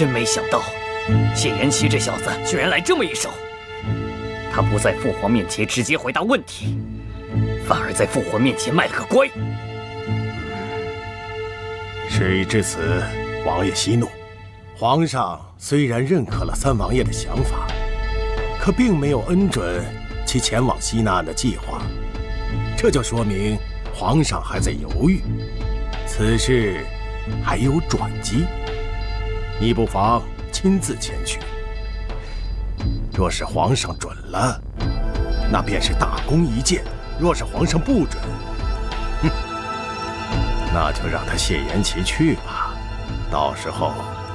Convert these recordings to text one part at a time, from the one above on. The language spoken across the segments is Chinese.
真没想到，谢延齐这小子居然来这么一手。他不在父皇面前直接回答问题，反而在父皇面前卖了个乖。 事已至此，王爷息怒。皇上虽然认可了三王爷的想法，可并没有恩准其前往西南岸的计划，这就说明皇上还在犹豫，此事还有转机。你不妨亲自前去。若是皇上准了，那便是大功一件；若是皇上不准，那就让他谢延齐去吧。到时候，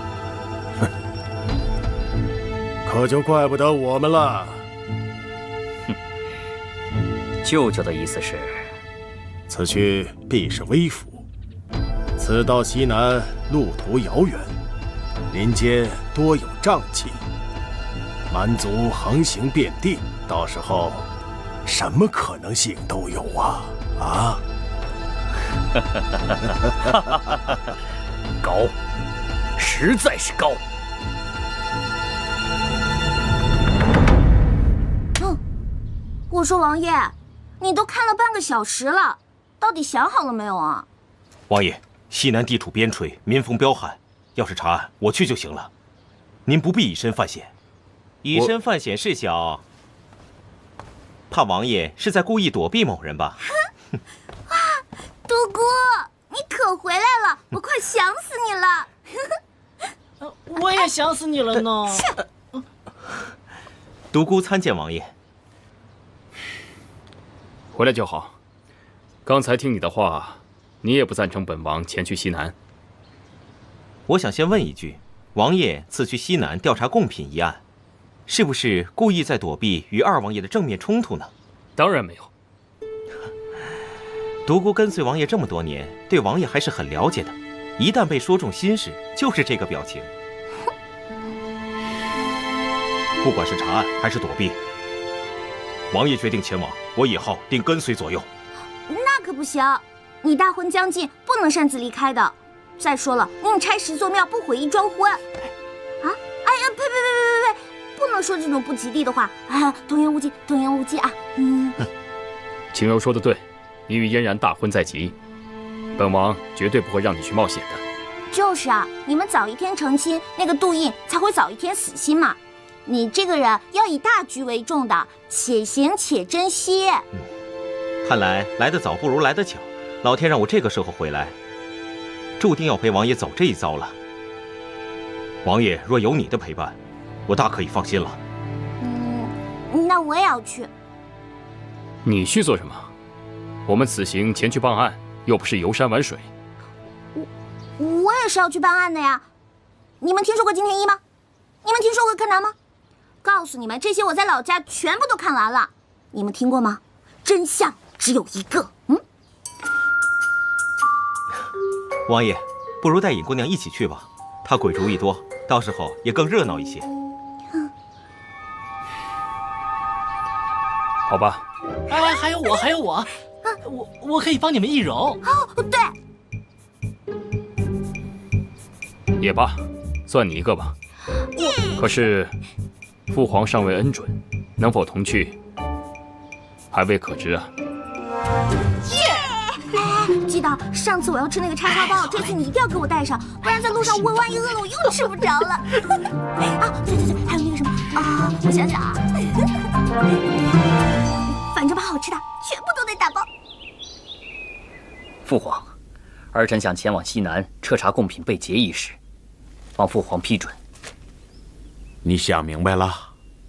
可就怪不得我们了。 舅舅的意思是， 此去必是微服。此到西南路途遥远，林间多有瘴气，蛮族横行遍地，到时候什么可能性都有啊！啊！ 高，实在是高。 我说王爷，你都看了半个小时了，到底想好了没有啊？ 王爷，西南地处边陲，民风彪悍，要是查案，我去就行了，您不必以身犯险。 以身犯险是小，怕王爷是在故意躲避某人吧？ 哇，独孤，你可回来了，我快想死你了。 我也想死你了呢。 独孤参见王爷。 回来就好。刚才听你的话，你也不赞成本王前去西南。 我想先问一句，王爷此去西南调查贡品一案，是不是故意在躲避与二王爷的正面冲突呢？ 当然没有。 独孤跟随王爷这么多年，对王爷还是很了解的。一旦被说中心事，就是这个表情。 不管是查案还是躲避，王爷决定前往，我以后定跟随左右。 那可不行，你大婚将近，不能擅自离开的。再说了，宁拆十座庙，不毁一桩婚。啊！哎呀，呸！不能说这种不吉利的话啊！童言无忌，童言无忌啊！ 晴柔说的对，你与嫣然大婚在即，本王绝对不会让你去冒险的。 就是啊，你们早一天成亲，那个杜印才会早一天死心嘛。你这个人要以大局为重的，且行且珍惜。 看来来得早不如来得巧，老天让我这个时候回来，注定要陪王爷走这一遭了。 王爷若有你的陪伴，我大可以放心了。 那我也要去。 你去做什么？我们此行前去办案，又不是游山玩水。 我也是要去办案的呀。你们听说过金田一吗？你们听说过柯南吗？告诉你们，这些我在老家全部都看完了。你们听过吗？真相只有一个。 王爷，不如带尹姑娘一起去吧，她鬼主意多，到时候也更热闹一些。 好吧。 哎，还有我，我可以帮你们易容。 哦，对。 也罢，算你一个吧。可是，父皇尚未恩准，能否同去，还未可知啊。 记得上次我要吃那个叉烧包，这次你一定要给我带上，不然在路上万一饿了，我又吃不着了。啊，对，还有那个什么啊，我想想啊，反正把好吃的全部都得打包。 父皇，儿臣想前往西南彻查贡品被劫一事，望父皇批准。 你想明白了？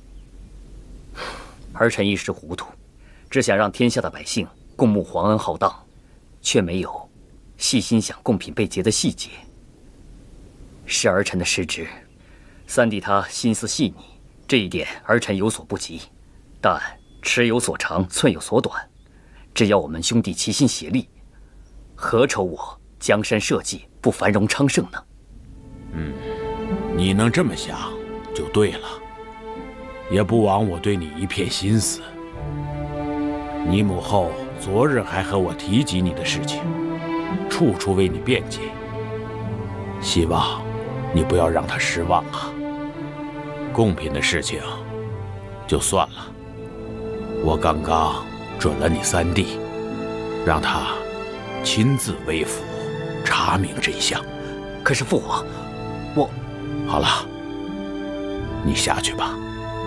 儿臣一时糊涂，只想让天下的百姓共沐皇恩浩荡，却没有细心想贡品被劫的细节。是儿臣的失职，三弟他心思细腻，这一点儿臣有所不及。但尺有所长，寸有所短，只要我们兄弟齐心协力，何愁我江山社稷不繁荣昌盛呢？ 你能这么想就对了，也不枉我对你一片心思。你母后昨日还和我提及你的事情，处处为你辩解，希望你不要让他失望啊。贡品的事情就算了，我刚刚准了你三弟，让他亲自微服查明真相。 可是父皇， 好了，你下去吧。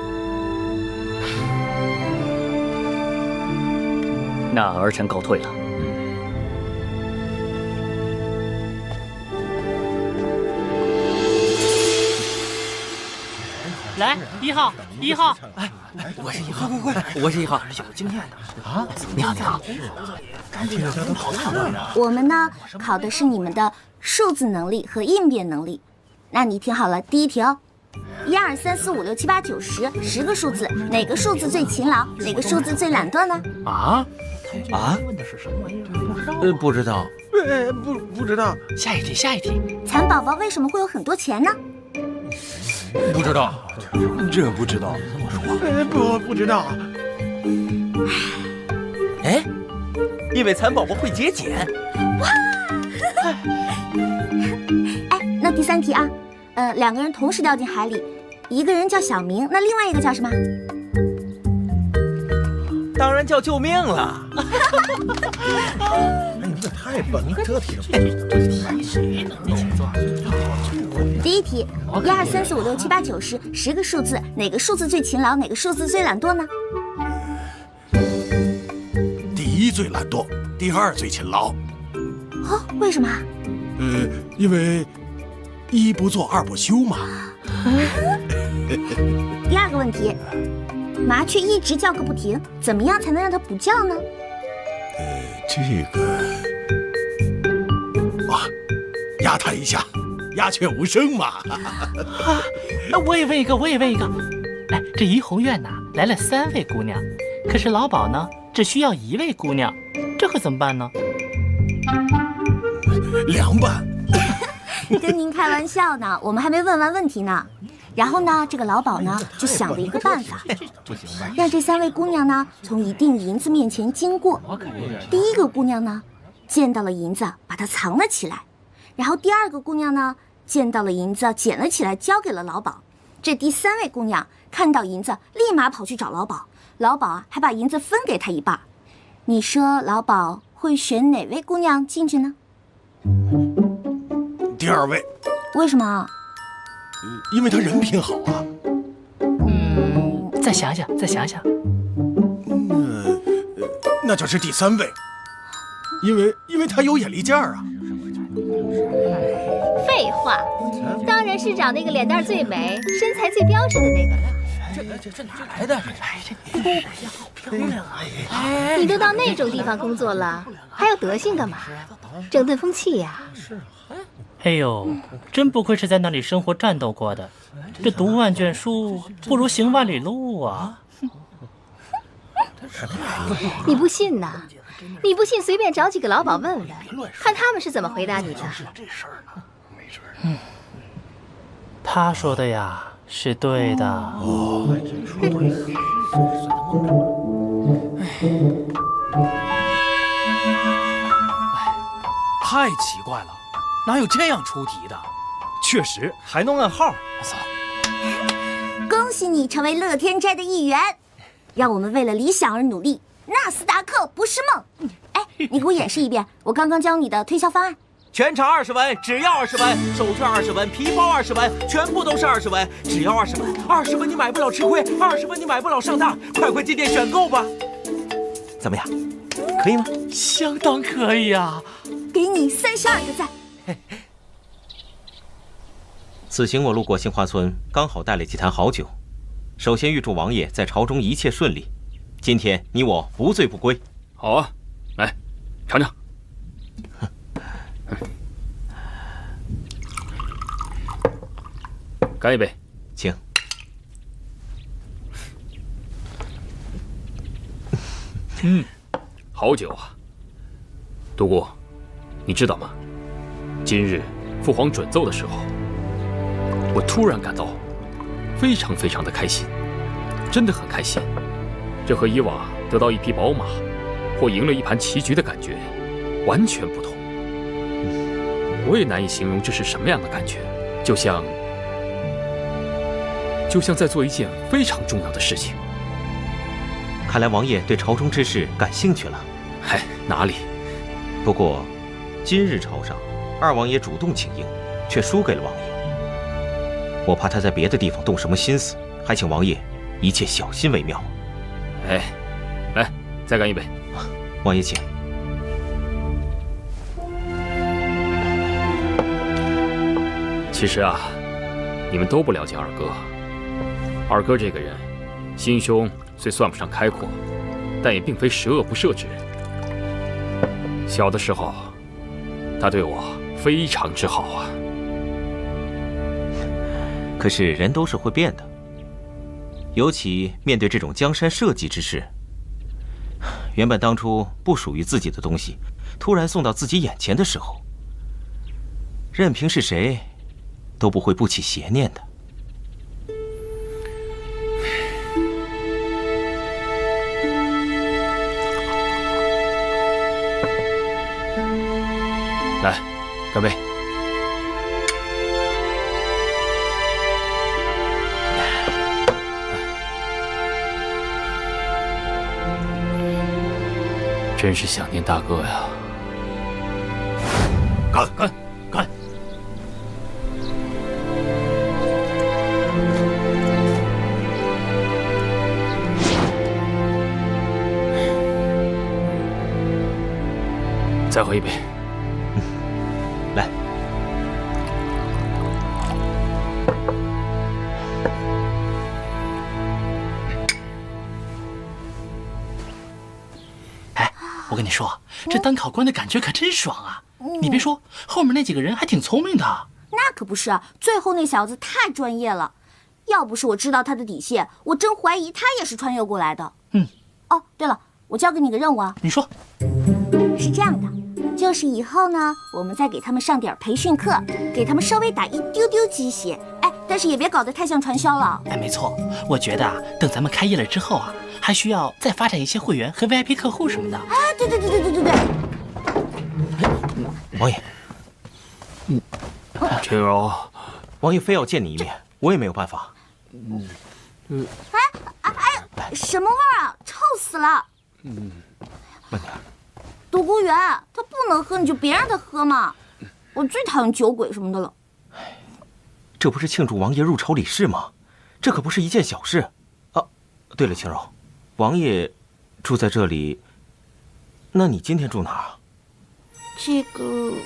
那儿臣告退了。 来，1号，1号， 哎，我是1号，快，我是1号，有经验的啊！你好，你好。 我们呢考的是你们的数字能力和应变能力。那你听好了，第一题哦，1、2、3、4、5、6、7、8、9、10，10个数字，哪个数字最勤劳，哪个数字最懒惰呢？ 问的是什么玩意儿？ 不知道。 不知道。 下一题，下一题。 蚕宝宝为什么会有很多钱呢？ 不知道。这不知道。不知道。 哎，因为蚕宝宝会节俭。 哎，那第3题啊，2个人同时掉进海里，一个人叫小明，那另外一个叫什么？ 当然叫救命了。 哎，你这太笨了，这题第一题，1、2、3、4、5、6、7、8、9、10，10个数字，哪个数字最勤劳，哪个数字最懒惰呢？ 第1最懒惰，第2最勤劳。 哦，为什么？ 因为1不做2不休嘛。 第2个问题，麻雀一直叫个不停，怎么样才能让它不叫呢？ 这个啊，压它一下，鸦雀无声嘛。 我也问一个，哎，这怡红院呐来了3位姑娘，可是老鸨呢只需要1位姑娘，这可怎么办呢？ 凉拌。 跟您开玩笑呢，我们还没问完问题呢。然后呢，这个老鸨呢就想了一个办法，让这3位姑娘呢从一锭银子面前经过。第1个姑娘呢见到了银子，把它藏了起来；然后第2个姑娘呢见到了银子，捡了起来，交给了老鸨。这第3位姑娘看到银子，立马跑去找老鸨，老鸨啊还把银子分给她一半。你说老鸨会选哪位姑娘进去呢？ 第2位。 为什么？ 因为他人品好啊。 再想想。 那就是第3位，因为他有眼力见儿啊。 废话，当然是找那个脸蛋最美、身材最标致的那个了。 这哪来的？好漂亮啊！ 你都到那种地方工作了，还有德行干嘛？整顿风气呀。 哎呦，真不愧是在那里生活战斗过的，这读万卷书不如行万里路啊！ 你不信呐？你不信，随便找几个老鸨问问，看他们是怎么回答你的。 他说的呀，是对的。 太奇怪了，哪有这样出题的？确实还能按号。走， 恭喜你成为乐天斋的一员，让我们为了理想而努力。纳斯达克不是梦。哎，你给我演示一遍我刚刚教你的推销方案。 全场20文，只要20文；手绢20文，皮包20文，全部都是20文，只要20文。20文你买不了吃亏，20文你买不了上当，快进店选购吧。怎么样？可以吗？ 相当可以啊！ 给你32个赞。 此行我路过杏花村，刚好带了几坛好酒。首先预祝王爷在朝中一切顺利。今天你我不醉不归。 好啊，来，尝尝。干一杯， 请。 好酒啊！独孤，你知道吗？今日父皇准奏的时候，我突然感到非常的开心，真的很开心。这和以往得到一匹宝马或赢了一盘棋局的感觉完全不同。我也难以形容这是什么样的感觉。 就像在做一件非常重要的事情。 看来王爷对朝中之事感兴趣了。 嗨，哪里？ 不过，今日朝上，二王爷主动请缨，却输给了王爷。我怕他在别的地方动什么心思，还请王爷一切小心为妙。 哎，来，再干一杯。 王爷请。 其实啊，你们都不了解二哥。二哥这个人，心胸虽算不上开阔，但也并非十恶不赦之人。小的时候，他对我非常之好啊。 可是人都是会变的，尤其面对这种江山社稷之事，原本当初不属于自己的东西，突然送到自己眼前的时候，任凭是谁，都不会不起邪念的。 来，干杯！真是想念大哥呀！干！再喝一杯。 来。 哎，我跟你说，这当考官的感觉可真爽啊！你别说，后面那几个人还挺聪明的。 那可不是，最后那小子太专业了。要不是我知道他的底细，我真怀疑他也是穿越过来的。哦，对了，我交给你个任务啊。 你说。 是这样的，就是以后呢，我们再给他们上点培训课，给他们稍微打一丢丢鸡血。哎，但是也别搞得太像传销了。 哎，没错，我觉得啊，等咱们开业了之后啊，还需要再发展一些会员和 VIP 客户什么的。 啊，对。 王爷， 陈柔， 王爷非要见你一面，我也没有办法。 哎，什么味儿啊？臭死了！ 慢点。 独孤园，他不能喝，你就别让他喝嘛。我最讨厌酒鬼什么的了。 这不是庆祝王爷入朝理事吗？这可不是一件小事啊！对了，青柔，王爷住在这里，那你今天住哪儿啊？ 这个，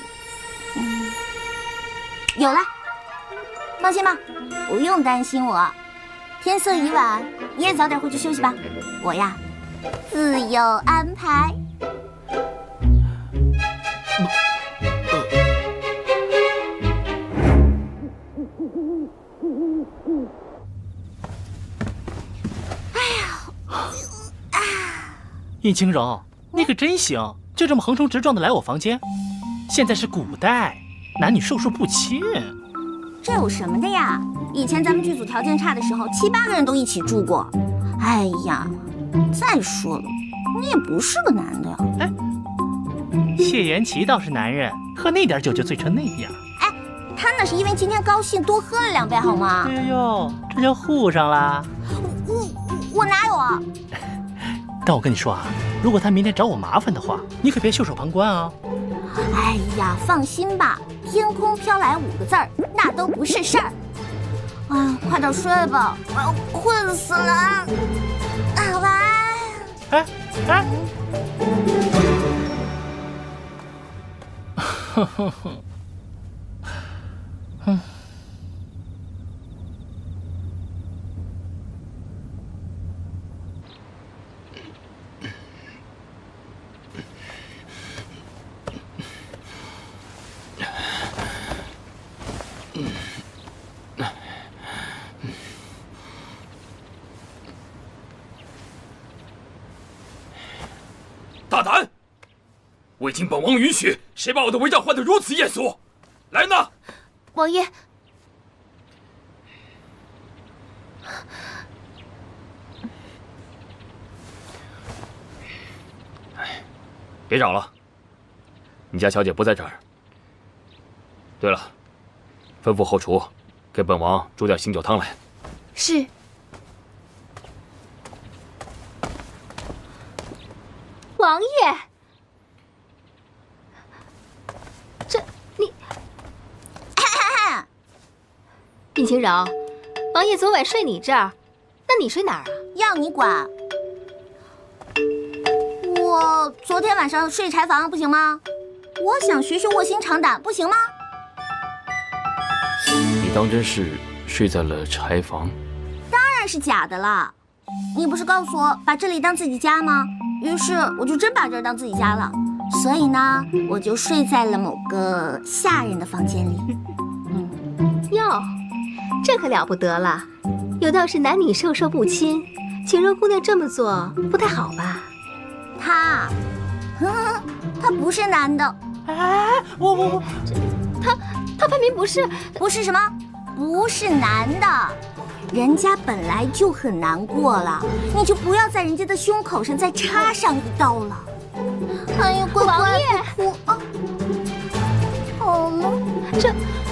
有了，放心吧，不用担心我。天色已晚，你也早点回去休息吧。我呀，自有安排。 应青柔，你可真行，就这么横冲直撞的来我房间。现在是古代，男女授受不亲。 这有什么的呀？以前咱们剧组条件差的时候，7、8个人都一起住过。哎呀，再说了，你也不是个男的呀。 哎，谢元齐倒是男人，喝那点酒就醉成那样。 哎，他那是因为今天高兴多喝了2杯，好吗？ 哎呦，这就互上了。 我哪有啊？ 但我跟你说啊，如果他明天找我麻烦的话，你可别袖手旁观啊。 哎呀，放心吧，天空飘来5个字儿，那都不是事儿。哎呀，快点睡吧，我要困死了。啊，晚安。 哎。哼哼哼。 大胆！未经本王允许，谁把我的违章换得如此艳俗？来呐！ 王爷， 别找了，你家小姐不在这儿。对了， 吩咐后厨给本王煮点醒酒汤来。 是。 王爷，这你，冰清柔，王爷昨晚睡你这儿，那你睡哪儿啊？ 要你管。我昨天晚上睡柴房，不行吗？我想学学卧薪尝胆，不行吗？ 你当真是睡在了柴房？ 当然是假的啦！你不是告诉我把这里当自己家吗？于是我就真把这儿当自己家了。所以呢，我就睡在了某个下人的房间里。 哟，这可了不得了！有道是男女授受不亲，晴柔姑娘这么做不太好吧？ 他不是男的。 哎，我， 他分明不是什么？不是男的。人家本来就很难过了，你就不要在人家的胸口上再插上一刀了。哎呀，乖乖， 王爷， 不哭啊！好了， 这。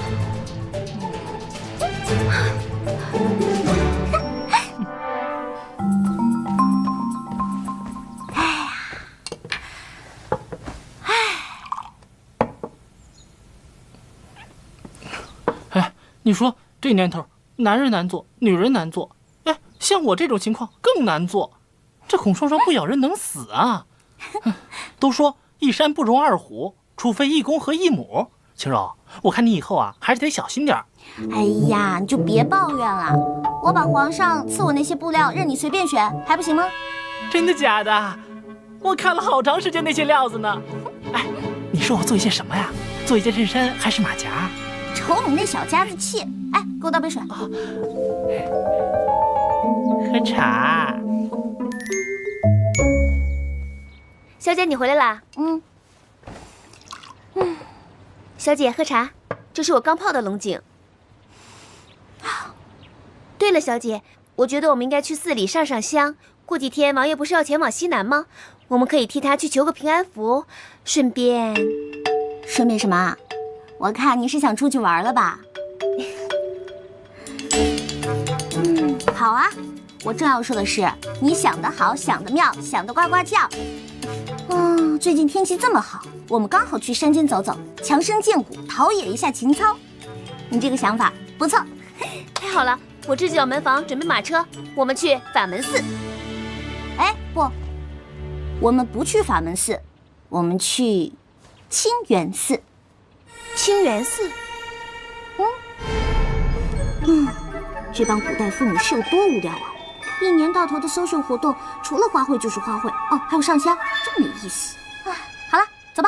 你说这年头，男人难做，女人难做，哎，像我这种情况更难做。这孔双双不咬人能死啊！都说一山不容二虎，除非一公和一母。晴柔，我看你以后啊，还是得小心点儿。 哎呀，你就别抱怨了。我把皇上赐我那些布料任你随便选，还不行吗？ 真的假的？我看了好长时间那些料子呢。哎，你说我做一件什么呀？做一件衬衫还是马甲？ 瞅你那小家子气！哎，给我倒杯水。 喝茶。 小姐，你回来啦？小姐，喝茶。这是我刚泡的龙井。对了，小姐，我觉得我们应该去寺里上上香。过几天王爷不是要前往西南吗？我们可以替他去求个平安符，顺便什么啊？我看你是想出去玩了吧？好啊，我正要说的是，你想得好，想得妙，想得呱呱叫。最近天气这么好，我们刚好去山间走走，强身健骨，陶冶一下情操。你这个想法不错。 太好了，我这就叫门房准备马车，我们去法门寺。 哎，不，我们不去法门寺，我们去清源寺。 清源寺， 这帮古代妇女是有多无聊啊！一年到头的social活动，除了花卉就是花卉，哦，还有上香，真没意思。哎，好了，走吧。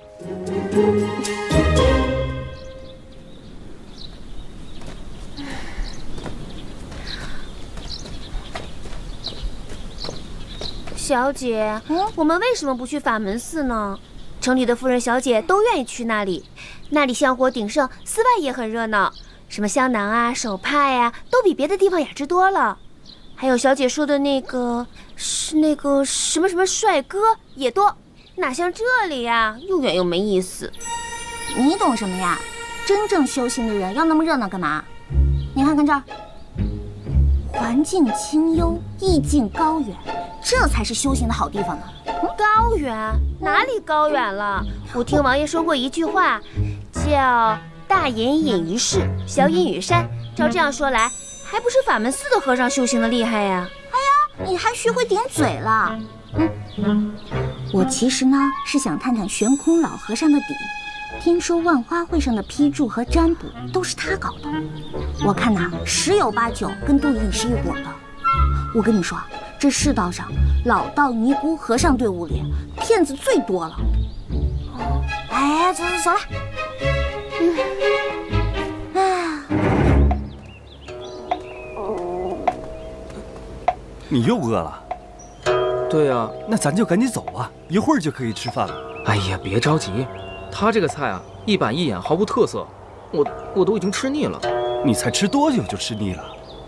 小姐，我们为什么不去法门寺呢？城里的夫人小姐都愿意去那里，那里香火鼎盛，寺外也很热闹，什么香囊啊、手帕呀，都比别的地方雅致多了。还有小姐说的那个什么帅哥也多，哪像这里呀，又远又没意思。 你懂什么呀？真正修行的人要那么热闹干嘛？你看看这儿，环境清幽，意境高远，这才是修行的好地方呢。 高远？哪里高远了？我听王爷说过一句话，叫大隐隐于市，小隐于山。照这样说来，还不是法门寺的和尚修行的厉害呀？ 哎呀，你还学会顶嘴了。我其实呢是想探探悬空老和尚的底。听说万花会上的批注和占卜都是他搞的，我看呐，10有8九跟杜隐是一伙的。我跟你说，这世道上老道尼姑和尚队伍里骗子最多了。哎，走了。 你又饿了？ 对啊， 那咱就赶紧走吧，一会儿就可以吃饭了。 哎呀，别着急，他这个菜啊，一板一眼，毫无特色，我都已经吃腻了。 你才吃多久就吃腻了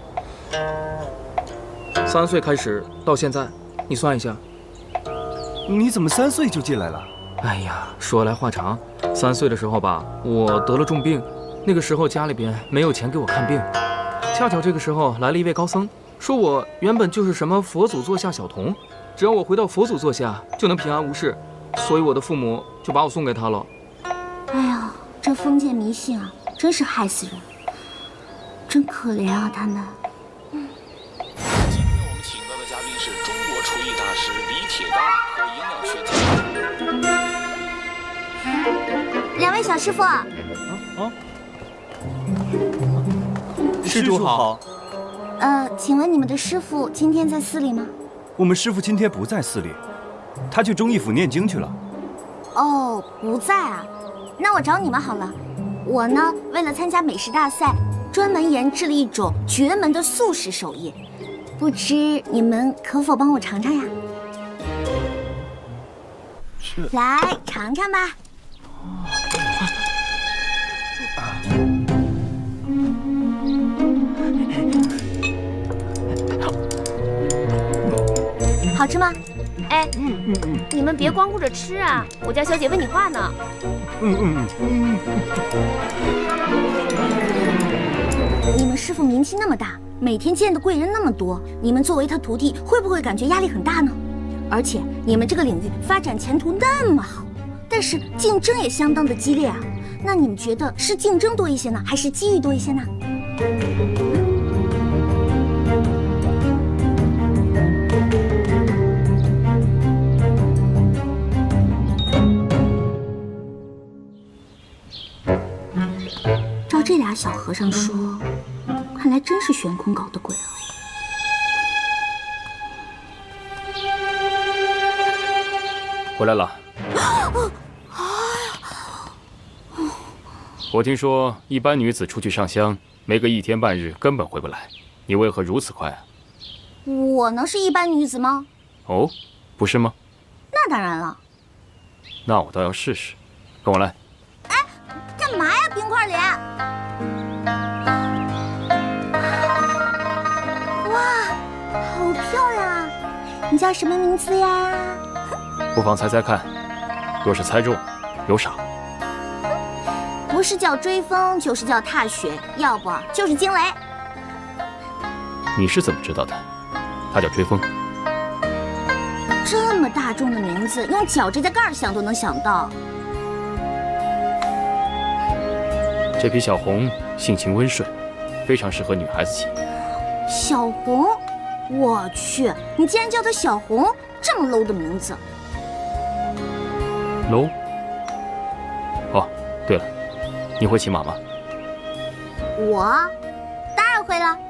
？3岁开始到现在，你算一下。 你怎么3岁就进来了？ 哎呀，说来话长，3岁的时候吧，我得了重病， 那个时候家里边没有钱给我看病，恰巧这个时候来了一位高僧，说我原本就是什么佛祖座下小童，只要我回到佛祖座下就能平安无事，所以我的父母就把我送给他了。 哎呀，这封建迷信啊，真是害死人，真可怜啊他们。 今天我们请到的嘉宾是中国厨艺大师李铁刚和营养学家。 两位小师傅。 施主好。 请问你们的师傅今天在寺里吗？ 我们师傅今天不在寺里，他去忠义府念经去了。 哦，不在啊。那我找你们好了。我呢，为了参加美食大赛，专门研制了一种绝门的素食手艺，不知你们可否帮我尝尝呀？来尝尝吧。好吃吗？ 哎，你们别光顾着吃啊！我家小姐问你话呢。 你们师傅名气那么大，每天见的贵人那么多，你们作为他徒弟，会不会感觉压力很大呢？而且你们这个领域发展前途那么好，但是竞争也相当的激烈啊。那你们觉得是竞争多一些呢，还是机遇多一些呢？照这俩小和尚说，看来真是悬空搞的鬼了。 回来了。我听说一般女子出去上香，没个1天半日根本回不来，你为何如此快啊？ 我能是一般女子吗？ 哦，不是吗？ 那当然了。 那我倒要试试，跟我来。 哎，干嘛呀，冰块脸？哇，好漂亮啊！你叫什么名字呀？ 不妨猜猜看，若是猜中，有赏。 不是叫追风，就是叫踏雪，要不就是惊雷。 你是怎么知道的？他叫追风。 这么大众的名字，用脚趾甲盖想都能想到。 这匹小红性情温顺，非常适合女孩子骑。 小红，我去，你竟然叫她小红，这么 low 的名字。 low？ 哦，对了，你会骑马吗？ 我当然会了。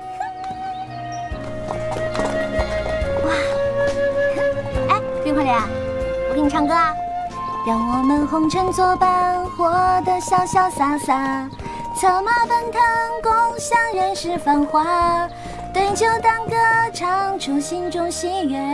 哇，哎，冰块脸，我给你唱歌啊。让我们红尘作伴，活得潇潇洒洒，策马奔腾，共享人世繁华，对酒当歌，唱出心中喜悦。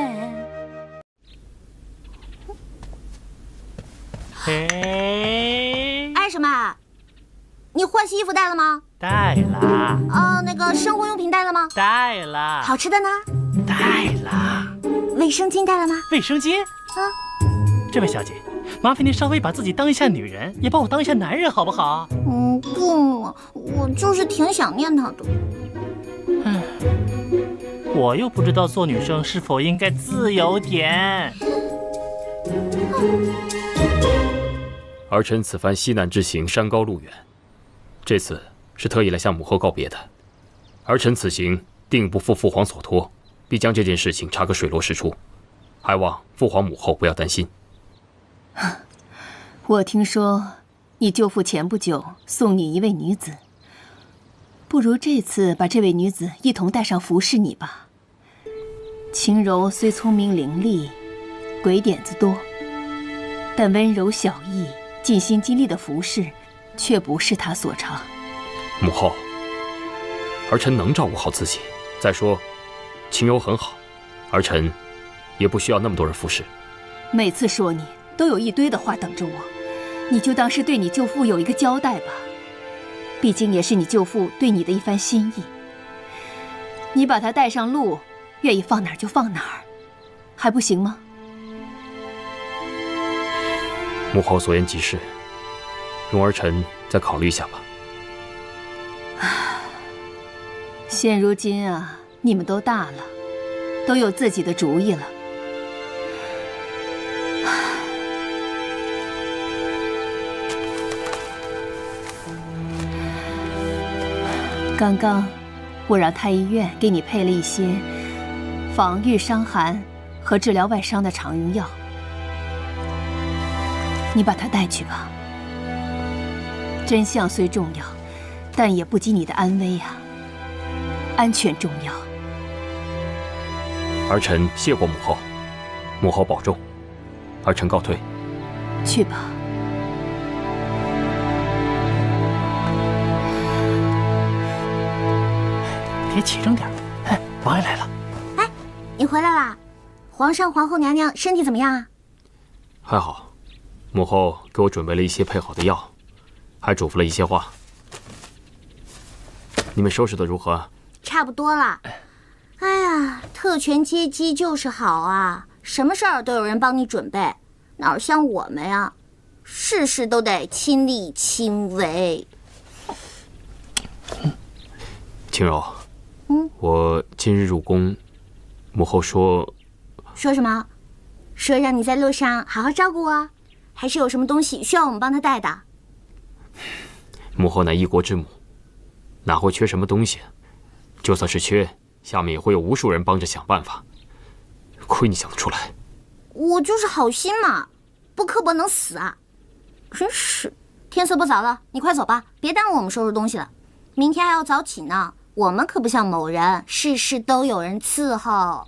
哎，什么？你换洗衣服带了吗？ 带了。 那个生活用品带了吗？ 带了。 好吃的呢？ 带了。 卫生巾带了吗？ 卫生巾？这位小姐，麻烦您稍微把自己当一下女人，也把我当一下男人，好不好？ 不，我就是挺想念他的。 我又不知道做女生是否应该自由点。 儿臣此番西南之行山高路远，这次是特意来向母后告别的。儿臣此行定不负父皇所托，必将这件事情查个水落石出，还望父皇母后不要担心。 我听说你舅父前不久送你一位女子，不如这次把这位女子一同带上服侍你吧。晴柔虽聪明伶俐，鬼点子多，但温柔小意、尽心尽力的服侍，却不是她所长。 母后，儿臣能照顾好自己。再说，晴柔很好，儿臣也不需要那么多人服侍。 每次说你，都有一堆的话等着我，你就当是对你舅父有一个交代吧。毕竟也是你舅父对你的一番心意。你把他带上路，愿意放哪儿就放哪儿，还不行吗？ 母后所言极是，容儿臣再考虑一下吧。 现如今啊，你们都大了，都有自己的主意了。刚刚我让太医院给你配了一些防御伤寒和治疗外伤的常用药，你把它带去吧。真相虽重要，但也不及你的安危呀。安全重要。 儿臣谢过母后，母后保重。儿臣告退。 去吧。 别起正点。哎，王爷来了。 哎，你回来啦？皇上、皇后娘娘身体怎么样啊？ 还好，母后给我准备了一些配好的药，还嘱咐了一些话。你们收拾的如何？ 差不多了。哎呀，特权阶级就是好啊，什么事儿都有人帮你准备，哪像我们呀，事事都得亲力亲为。 青柔，我今日入宫，母后说什么？说让你在路上好好照顾我，还是有什么东西需要我们帮她带的？ 母后乃一国之母，哪会缺什么东西？就算是缺，下面也会有无数人帮着想办法。亏你想得出来。 我就是好心嘛，不刻薄能死啊！真是，天色不早了，你快走吧，别耽误我们收拾东西了。明天还要早起呢。我们可不像某人，事事都有人伺候。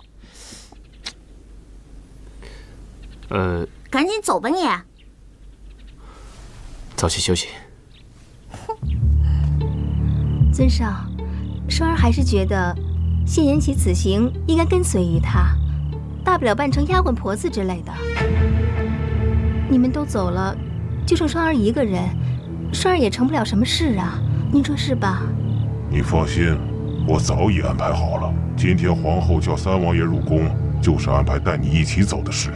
赶紧走吧你。 早些休息。 尊上，双儿还是觉得谢延禧此行应该跟随于他，大不了扮成丫鬟婆子之类的。你们都走了，就剩双儿一个人，双儿也成不了什么事啊，您说是吧？ 你放心，我早已安排好了。今天皇后叫三王爷入宫，就是安排带你一起走的事。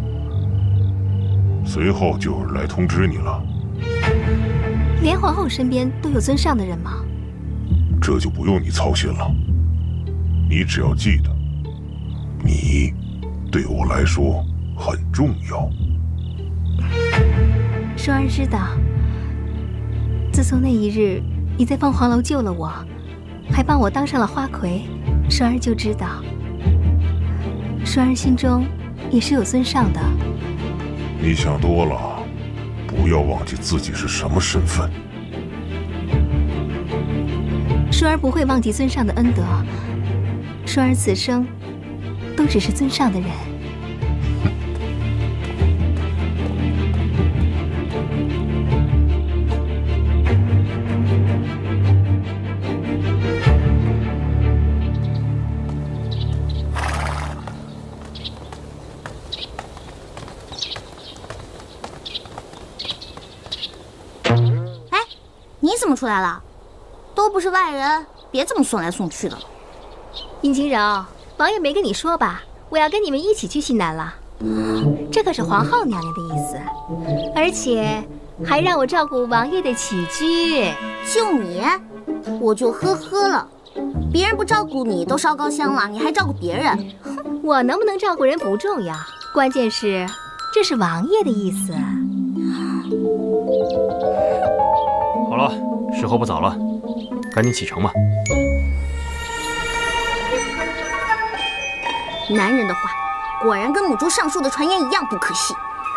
随后就有人来通知你了。 连皇后身边都有尊上的人吗？ 这就不用你操心了。你只要记得，你对我来说很重要。 双儿知道，自从那一日你在凤凰楼救了我，还帮我当上了花魁，双儿就知道，双儿心中也是有尊上的。 你想多了，不要忘记自己是什么身份。 双儿不会忘记尊上的恩德，双儿此生都只是尊上的人。 哎，你怎么出来了？都不是外人，别这么送来送去的。 殷晴柔，王爷没跟你说吧？我要跟你们一起去西南了。这可是皇后娘娘的意思，而且还让我照顾王爷的起居。 就你，我就呵呵了。别人不照顾你都烧高香了，你还照顾别人？ 我能不能照顾人不重要，关键是这是王爷的意思。 好了，时候不早了，赶紧启程吧。 男人的话，果然跟母猪上树的传言一样不可信。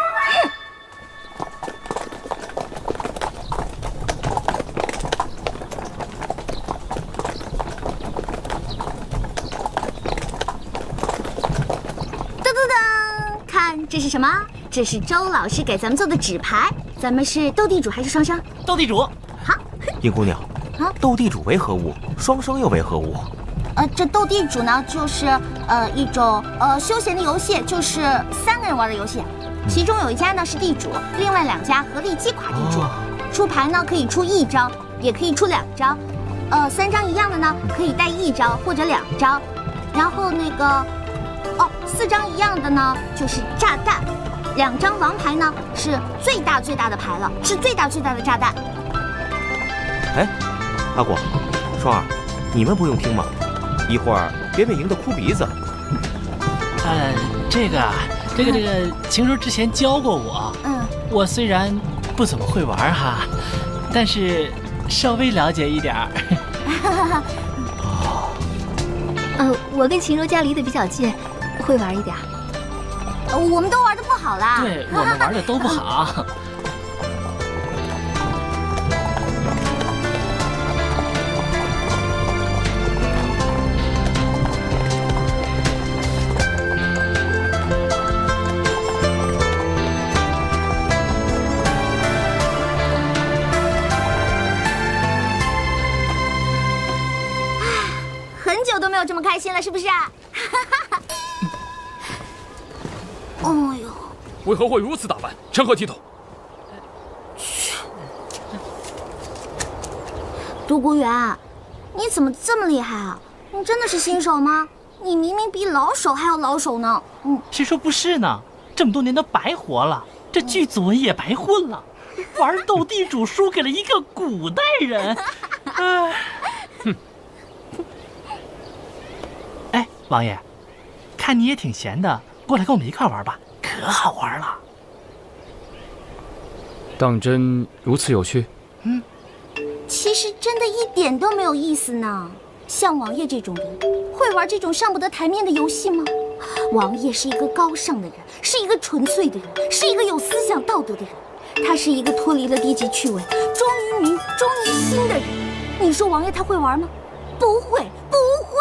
噔噔噔，看这是什么？这是周老师给咱们做的纸牌。咱们是斗地主还是双生？ 斗地主。 好。 殷姑娘，斗地主为何物？双生又为何物？ 这斗地主呢，就是一种休闲的游戏，就是3个人玩的游戏。其中有一家呢是地主，另外2家合力击垮地主。出牌呢可以出1张，也可以出2张。3张一样的呢可以带1张或者2张。然后那个4张一样的呢就是炸弹。2张王牌呢是最大的牌了，是最大的炸弹。 哎，阿果，双儿， 你们不用听吗？一会儿别被赢得哭鼻子。 这个，晴柔之前教过我。我虽然不怎么会玩哈，但是稍微了解一点儿。 我跟晴柔家离得比较近，会玩一点。 我们都玩得不好啦。 对，我们玩的都不好。 很久都没有这么开心了，是不是啊？哎呦， 为何会如此打扮？成何体统？ 独孤远，你怎么这么厉害啊？你真的是新手吗？你明明比老手还要老手呢。 谁说不是呢？这么多年都白活了，这剧组文也白混了，玩斗地主输给了一个古代人。哼！哎，王爷，看你也挺闲的，过来跟我们一块玩吧，可好玩了。 当真如此有趣？ 其实真的一点都没有意思呢。像王爷这种人，会玩这种上不得台面的游戏吗？王爷是一个高尚的人，是一个纯粹的人，是一个有思想道德的人。他是一个脱离了低级趣味，忠于民、忠于心的人。你说王爷他会玩吗？不会，不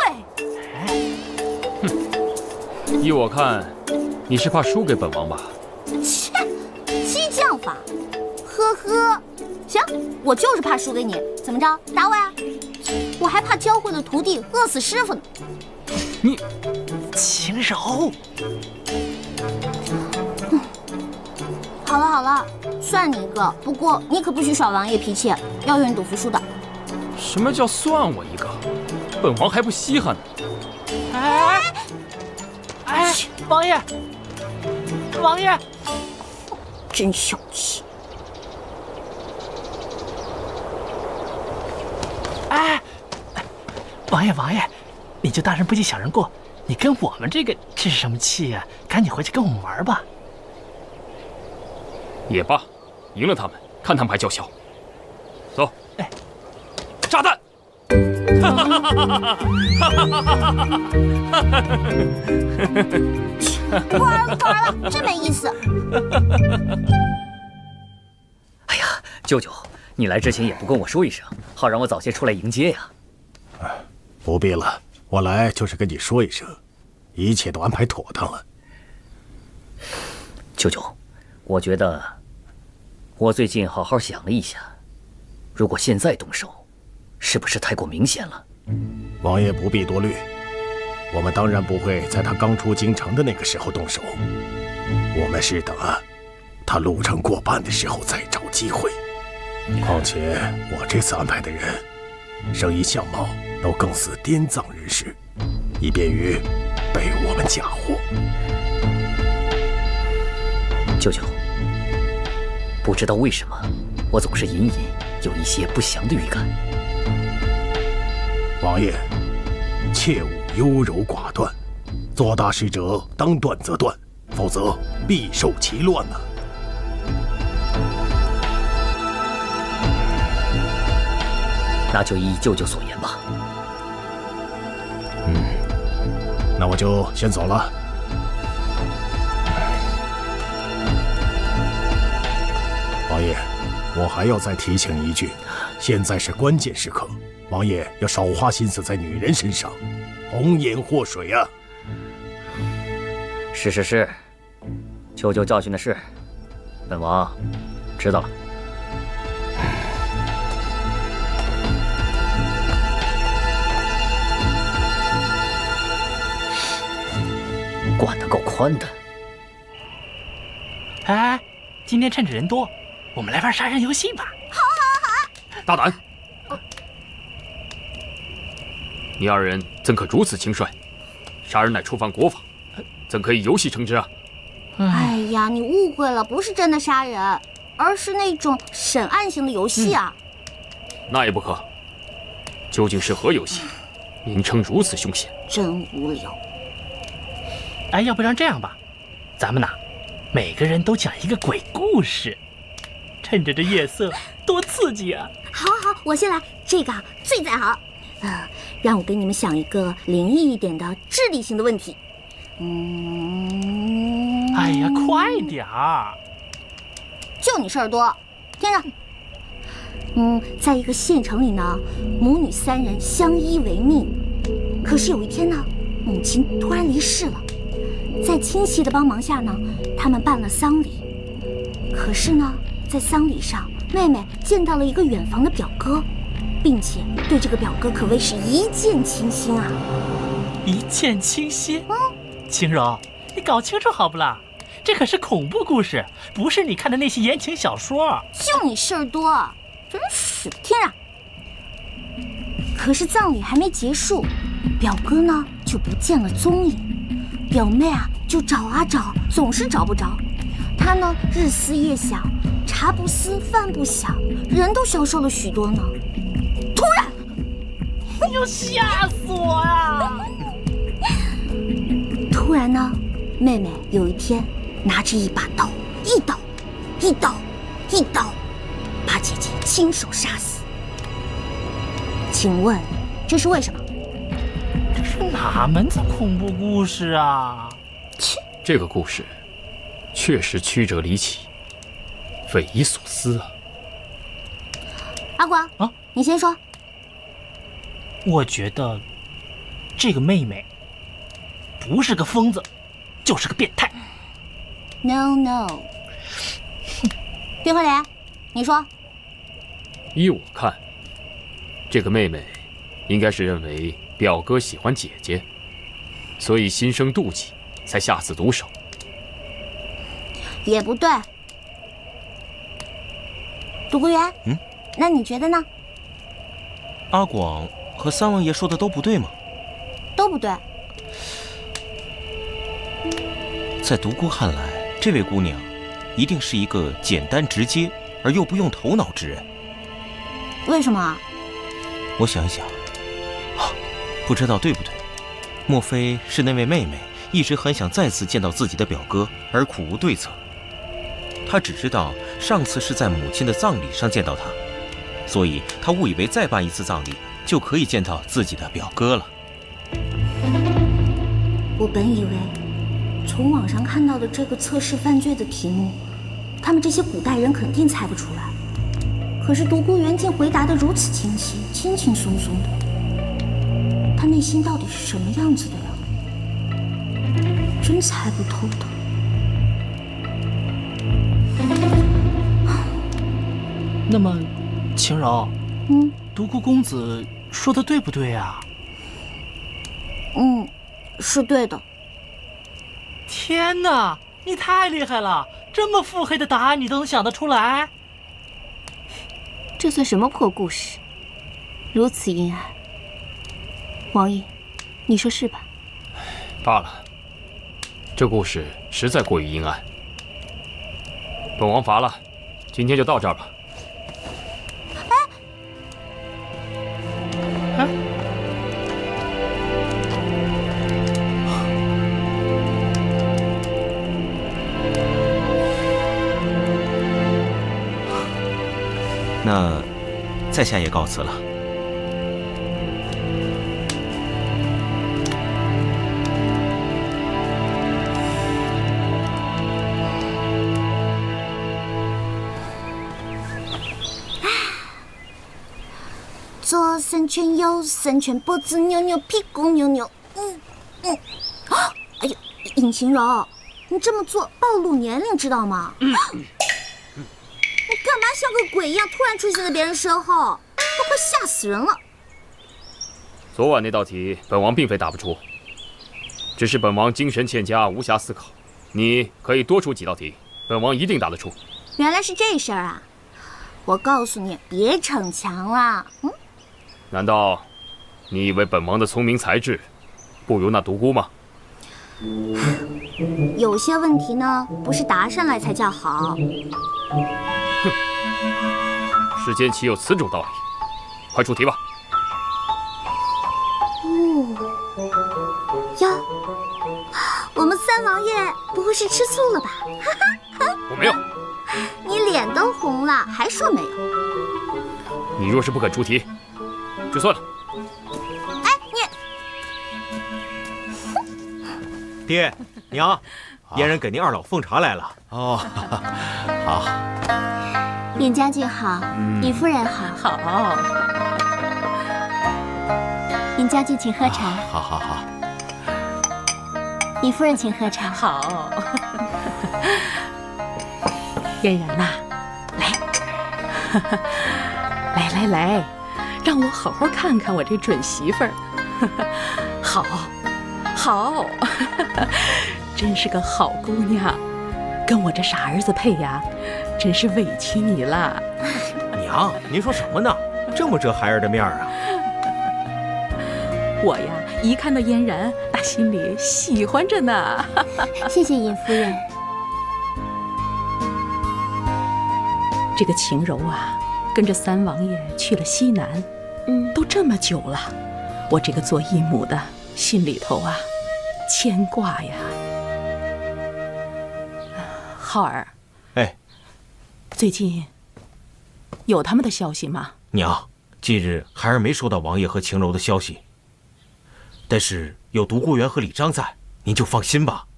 会。 依我看，你是怕输给本王吧？ 切，激将法，呵呵。行，我就是怕输给你，怎么着，打我呀？我还怕教会了徒弟饿死师傅呢。 你，禽柔。 好了好了，算你一个，不过你可不许耍王爷脾气，要愿赌服输的。 什么叫算我一个？本王还不稀罕呢。 哎，王爷，王爷， 真小气。 哎，王爷，你就大人不计小人过，你跟我们这是什么气呀？赶紧回去跟我们玩吧。 也罢，赢了他们，看他们还叫嚣。走，炸弹！ 不玩了，真没意思。 哎呀，舅舅，你来之前也不跟我说一声，好让我早些出来迎接呀。 不必了，我来就是跟你说一声，一切都安排妥当了。 舅舅，我觉得我最近好好想了一下，如果现在动手，是不是太过明显了？ 王爷不必多虑，我们当然不会在他刚出京城的那个时候动手，我们是等他路程过半的时候再找机会。况且我这次安排的人，声音相貌都更似滇藏人士，以便于被我们嫁祸。 舅舅，不知道为什么，我总是隐隐有一些不祥的预感。 王爷，切勿优柔寡断，做大事者当断则断，否则必受其乱呐。 那就依舅舅所言吧。 那我就先走了。王爷，我还要再提醒一句，现在是关键时刻，王爷要少花心思在女人身上，红颜祸水啊！ 是，舅舅教训的是，本王知道了。管得够宽的。 哎，今天趁着人多，我们来玩杀人游戏吧。 好。 大胆！你二人怎可如此轻率？杀人乃触犯国法，怎可以游戏称之啊？ 哎呀，你误会了，不是真的杀人，而是那种审案型的游戏啊。 那也不可。究竟是何游戏？ 名称如此凶险， 真无聊。 哎，要不然这样吧，咱们呐，每个人都讲一个鬼故事，趁着这夜色，多刺激啊！ 好，我先来，这个最在行。让我给你们想一个灵异一点的智力型的问题。 哎呀，快点儿！ 就你事儿多，听着。在一个县城里呢，母女3人相依为命。可是有一天呢，母亲突然离世了。在亲戚的帮忙下呢，他们办了丧礼。可是呢，在丧礼上，妹妹见到了一个远房的表哥，并且对这个表哥可谓是一见倾心啊！ 一见倾心？晴柔，你搞清楚好不啦？这可是恐怖故事，不是你看的那些言情小说。 就你事儿多，真是的。听着，可是葬礼还没结束，表哥呢就不见了踪影，表妹啊就找啊找，总是找不着。她呢日思夜想，茶不思饭不想，人都消瘦了许多呢。突然， 哎呦，吓死我呀！ 突然呢，妹妹有一天拿着一把刀，一刀，把姐姐亲手杀死。请问，这是为什么？ 这是哪门子恐怖故事啊？ 切， 这个故事确实曲折离奇，匪夷所思啊！ 阿广啊，你先说。 我觉得这个妹妹不是个疯子，就是个变态。 No， 丁慧莲，你说。 依我看，这个妹妹应该是认为表哥喜欢姐姐，所以心生妒忌，才下此毒手。 也不对。独孤元，那你觉得呢？ 阿广和三王爷说的都不对吗？ 都不对。 在独孤看来，这位姑娘一定是一个简单直接而又不用头脑之人。 为什么？ 我想一想，不知道对不对？莫非是那位妹妹一直很想再次见到自己的表哥，而苦无对策？她只知道上次是在母亲的葬礼上见到他，所以她误以为再办一次葬礼就可以见到自己的表哥了。 我本以为从网上看到的这个测试犯罪的题目，他们这些古代人肯定猜不出来。可是独孤元竟回答得如此清晰，轻轻松松的。他内心到底是什么样子的呀？真猜不透的。 那么，晴柔，独孤公子说的对不对啊？ 是对的。 天哪，你太厉害了！这么腹黑的答案你都能想得出来？ 这算什么破故事？如此阴暗。王爷，你说是吧？ 罢了，这故事实在过于阴暗。本王乏了，今天就到这儿吧。 那在下也告辞了。 左3圈，右3圈，脖子扭扭，屁股扭扭。哎呀，尹晴柔，你这么做暴露年龄，知道吗？你干嘛像个鬼一样突然出现在别人身后？都快吓死人了！ 昨晚那道题，本王并非答不出，只是本王精神欠佳，无暇思考。你可以多出几道题，本王一定答得出。 原来是这事儿啊！我告诉你，别逞强了。 难道你以为本王的聪明才智不如那独孤吗？ 有些问题呢，不是答上来才叫好。 哼，世间岂有此种道理？快出题吧。 哟，我们三王爷不会是吃醋了吧？ 我没有。 你脸都红了，还说没有？ 你若是不肯出题，就算了。 哎， 你爹娘，嫣然给您二老奉茶来了。 哦，好。 尹将军好，尹夫人好。 好。 尹将军请喝茶。 好。 尹夫人请喝茶。 好。嫣然呐，来，让我好好看看我这准媳妇儿。好，真是个好姑娘，跟我这傻儿子配呀，真是委屈你了。 娘，您说什么呢？这么遮孩儿的面啊！ 我呀，一看到嫣然，打心里喜欢着呢。 谢谢尹夫人。 这个晴柔啊，跟着三王爷去了西南，都这么久了，我这个做义母的心里头啊，牵挂呀。浩儿， 哎， 最近有他们的消息吗？ 娘，近日孩儿没收到王爷和晴柔的消息，但是有独孤元和李章在，您就放心吧。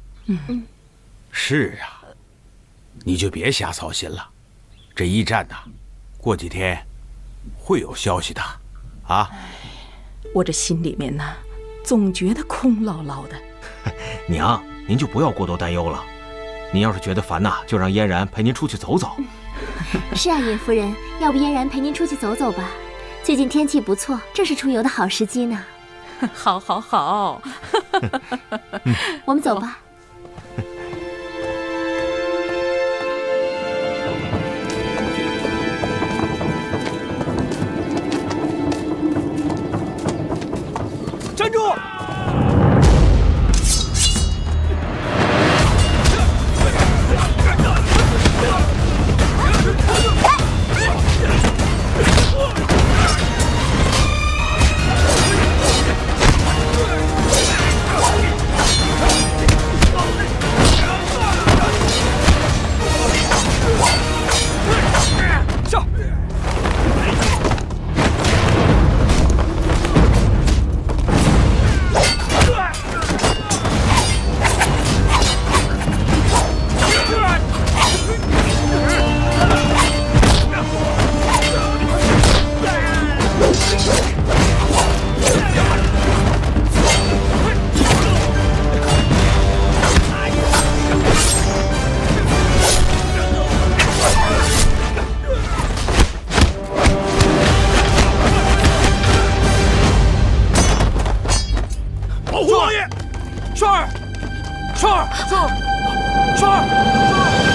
是啊，你就别瞎操心了。这驿站呐，过几天会有消息的，啊！ 我这心里面呢，总觉得空落落的。 娘，您就不要过多担忧了。您要是觉得烦呐，就让嫣然陪您出去走走。 是啊，尹夫人，要不嫣然陪您出去走走吧？最近天气不错，正是出游的好时机呢。 好， 我们走吧。 站住！上！双儿，双儿，双儿，双儿，双儿。